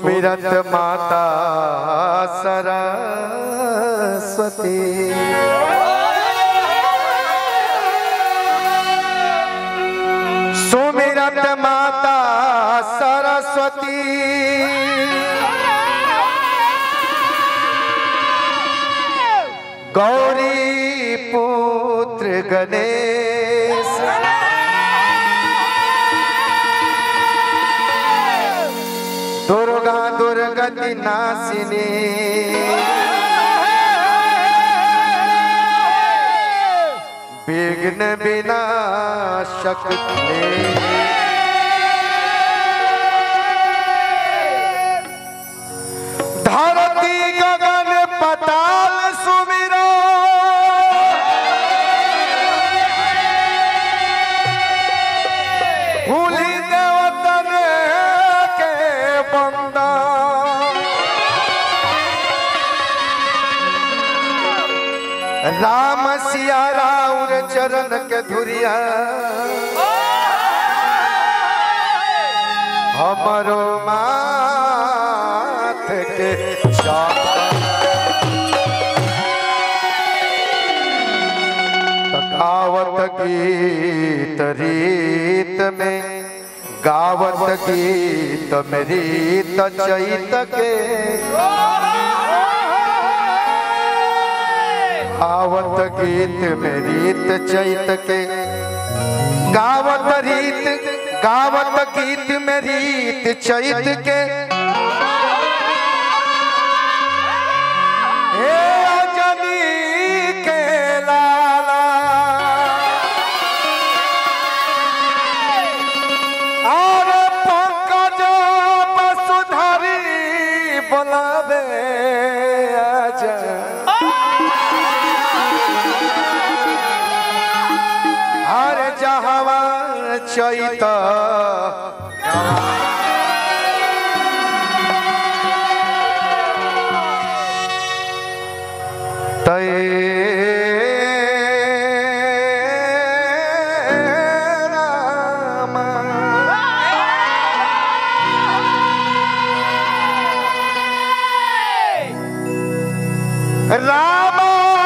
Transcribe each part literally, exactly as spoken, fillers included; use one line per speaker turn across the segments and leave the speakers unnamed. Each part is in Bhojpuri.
सुमिरत माता सरस्वती सुमिरत माता सरस्वती गौरी पुत्र गणेश दुर्गा दुर्गति नाशिनी विघ्न विनाशक धरती गगन पताल सुमिरो भूली देवतन के बंदा राम सिया राउर चरण के धुरिया हमरो माथ के गावत गीत रीत में गावत गीत में रीत चैत के गावत गीत में रीत चैत के गावत रीत गावत गीत में रीत चैत के हे अजनी के लाला और पंकज वसुधरी बोलावे आजा हर जहवा चैत तय राम राम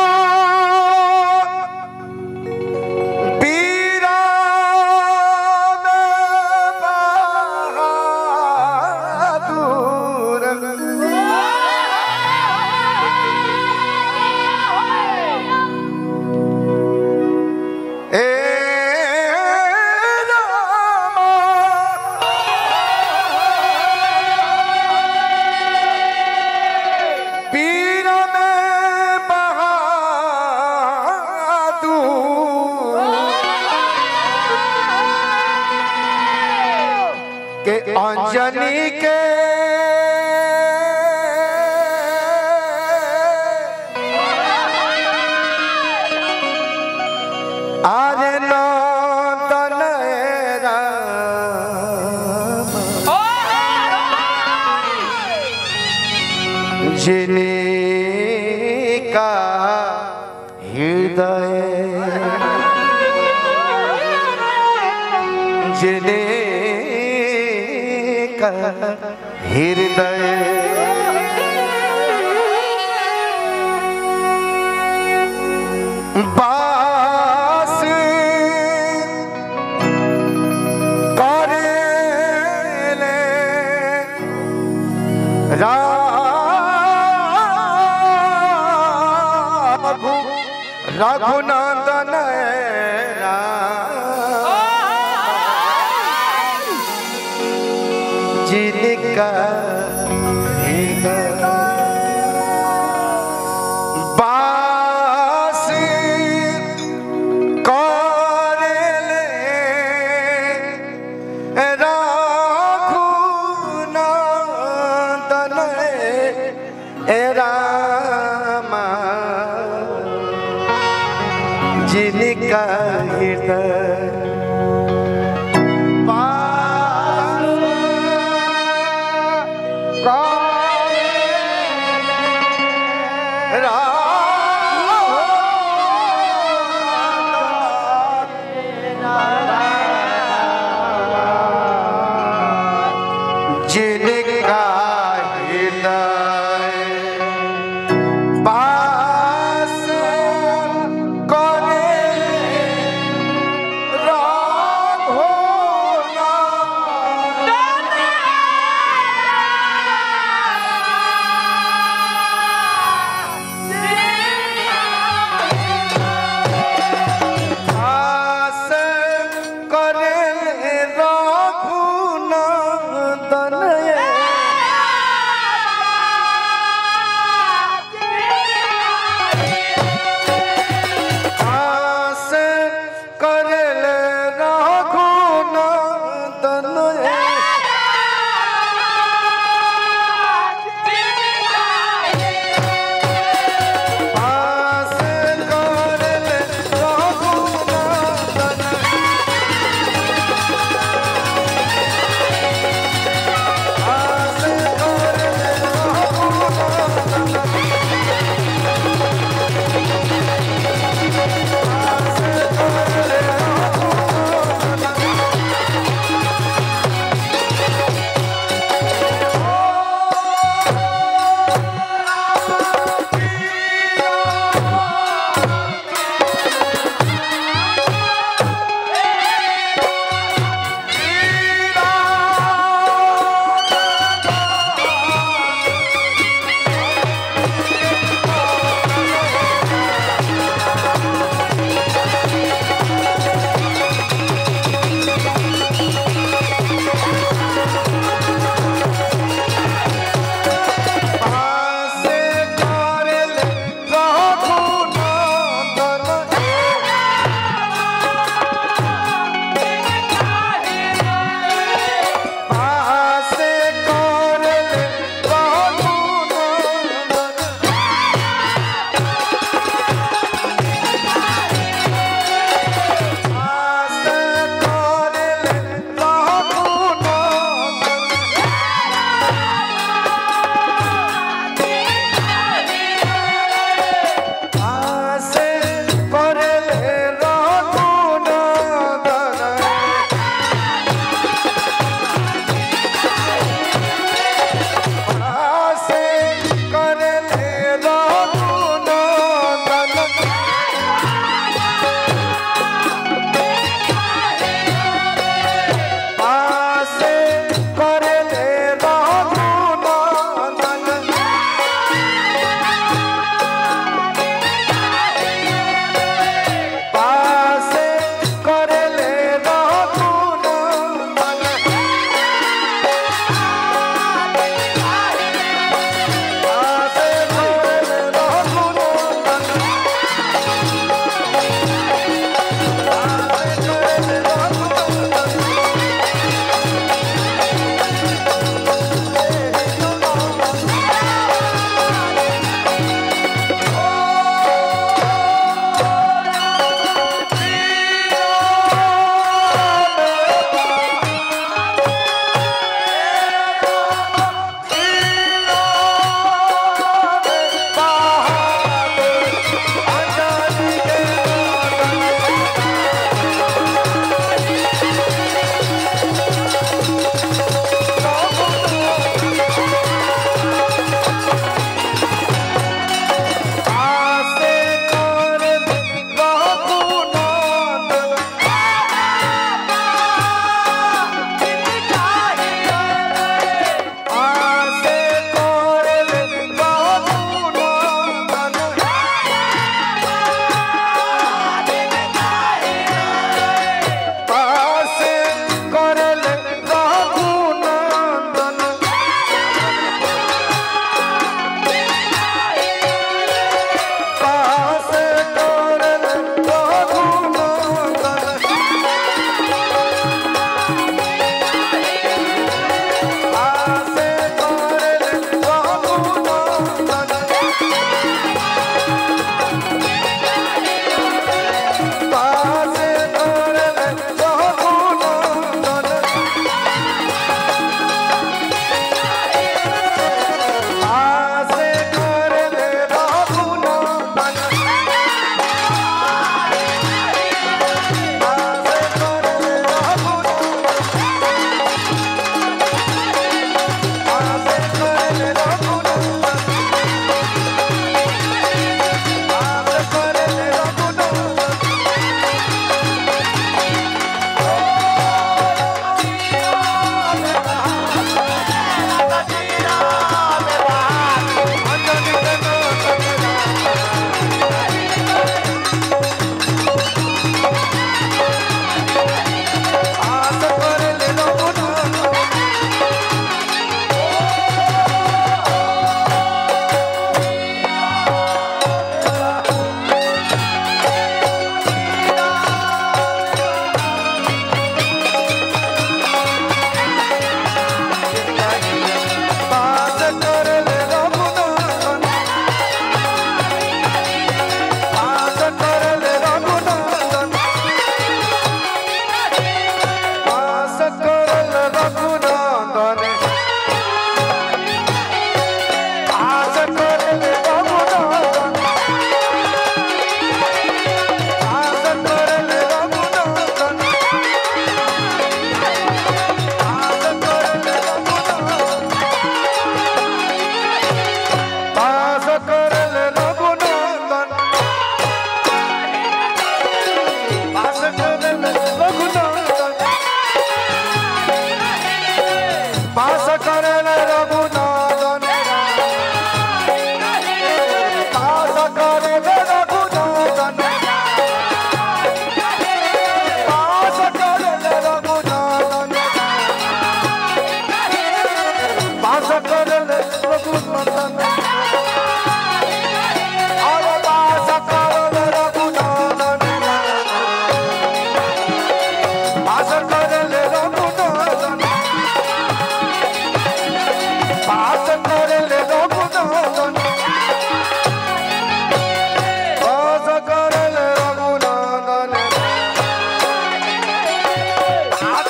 अंजनी के आरे नंदन राम जिनका हृदय जिने हृदय बास करेले रघु रघुनंदन जिनका बास करेले रघुनंदन राम जिनका हृदय जिनका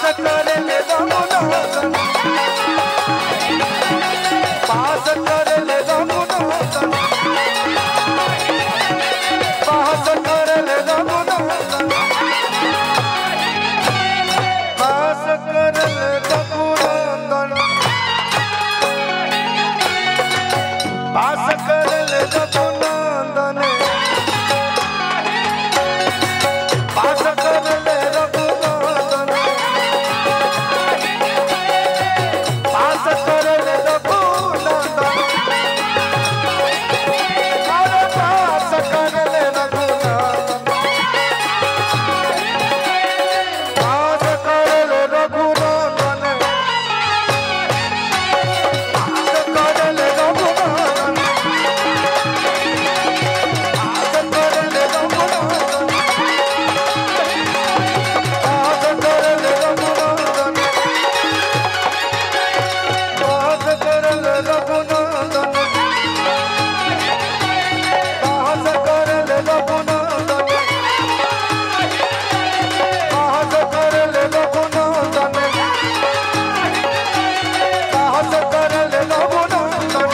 कर ले रघुनाथन पास कर ले रघुनाथन पास कर ले रघुनाथन पास कर ले रघुनाथन पास कर ले रघुनाथन पास कर ले रघुनाथन पास कर ले रघुनाथन अरे पास कर ले रघुनाथन पास कर ले रघुनाथन पास कर ले रघुनाथन पास कर ले रघुनाथन पास कर ले रघुनाथन पास कर ले रघुनाथन पास कर ले रघुनाथन पास कर ले रघुनाथन पास कर ले रघुनाथन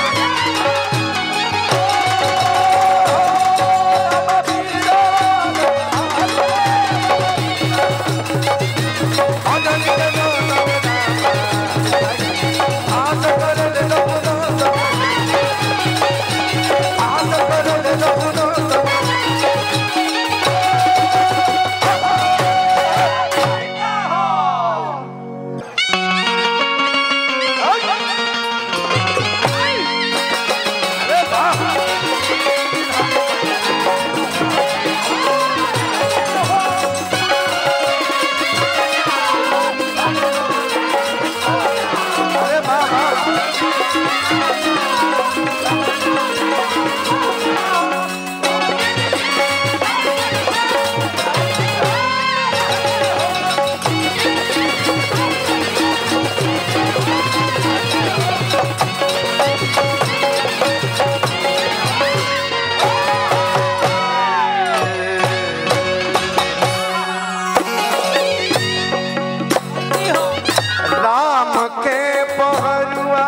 राम के पहरुआ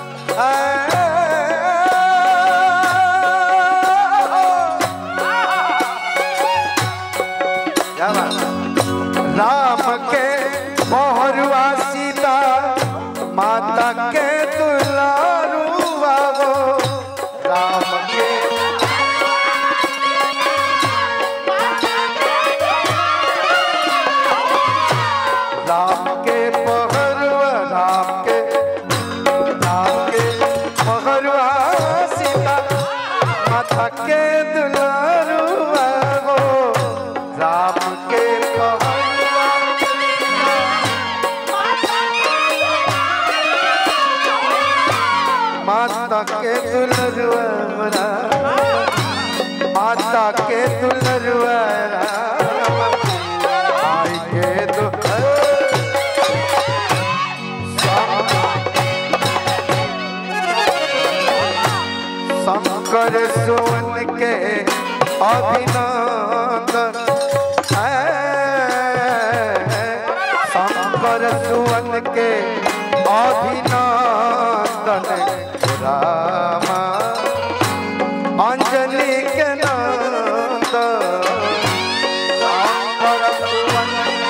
क्या बात? राम के पहरुआ सीता माता के दुलारुआ वो राम के राम के पहरुआ राम के राम के पहरुआ सीता माता के दुलारुआ वो राम के पहरुआ माता के दुलारुआ माता के दुलारुआ आई के दु शंकर सुवन के अभिनंदन शंकर सुवन के अभिनंदन राम अंजलि के नंदन शंकर सुवन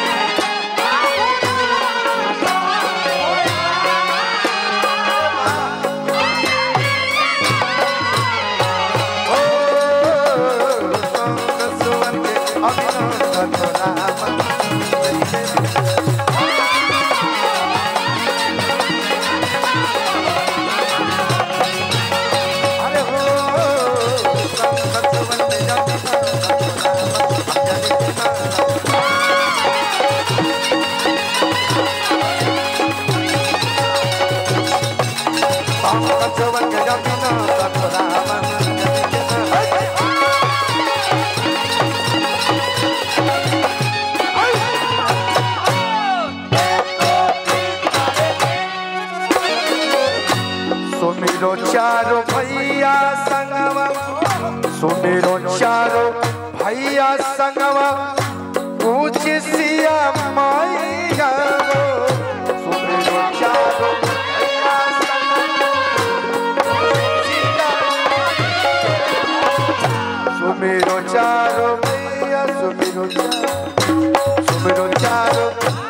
सुमिरो चारो भैया संगवा सुमिरो चारो भैया संगवा पूछ सिया मैया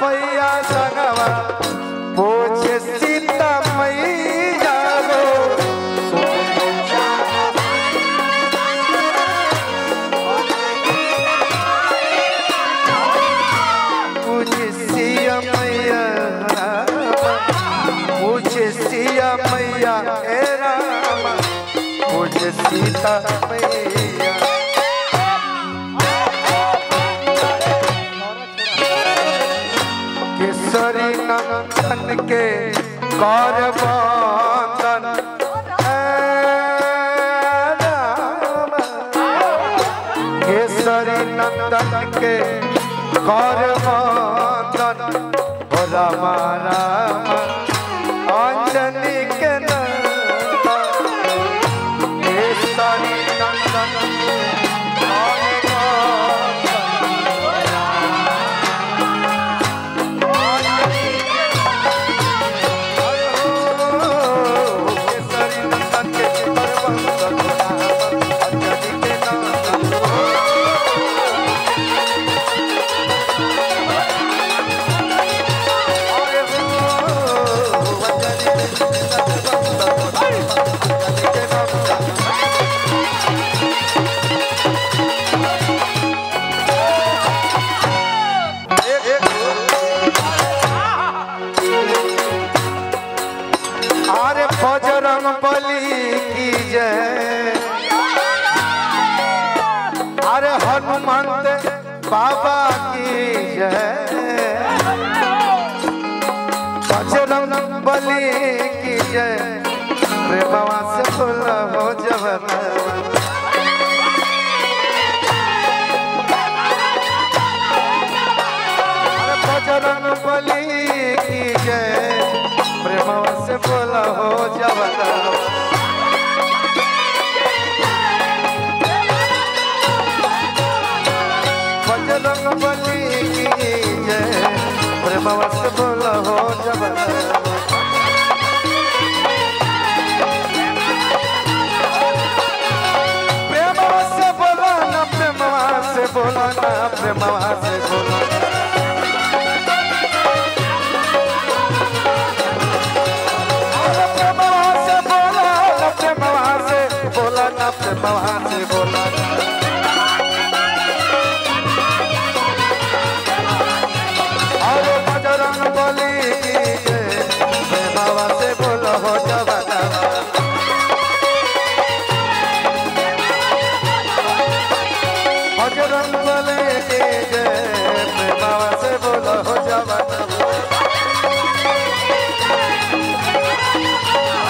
मैया संगवा पूछे सीता मैया गो पूछे सिया मैया पूछे सिया मैया हे राम पूछे सीता मैया केसरी नंदन के कर बंदन केसरी नंदन के कर बंदन हो राम राम अंजनी के नंदन केसरी नंदन बजरंग बली की जय अरे हनुमंत बाबा की जय बजरंग बली की जय प्रेमवा से फुल हो जवन बजरंग बली की जय प्रेमवा से बोला हो जवन बजरंग बली की जय प्रेमवा से बोला हो जवन प्रेमवा से बोला ना प्रेमवा से बोला ना प्रेमवा से बोला बोला ना प्रेमवा से बोला अरे बजरंग बली की जय प्रेमवा से बोला हो जवन बजरंग बली की जय प्रेमवा से बोला हो जवन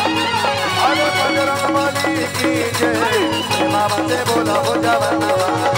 बजरंग बली की जय प्रेमवा से बोला हो जवन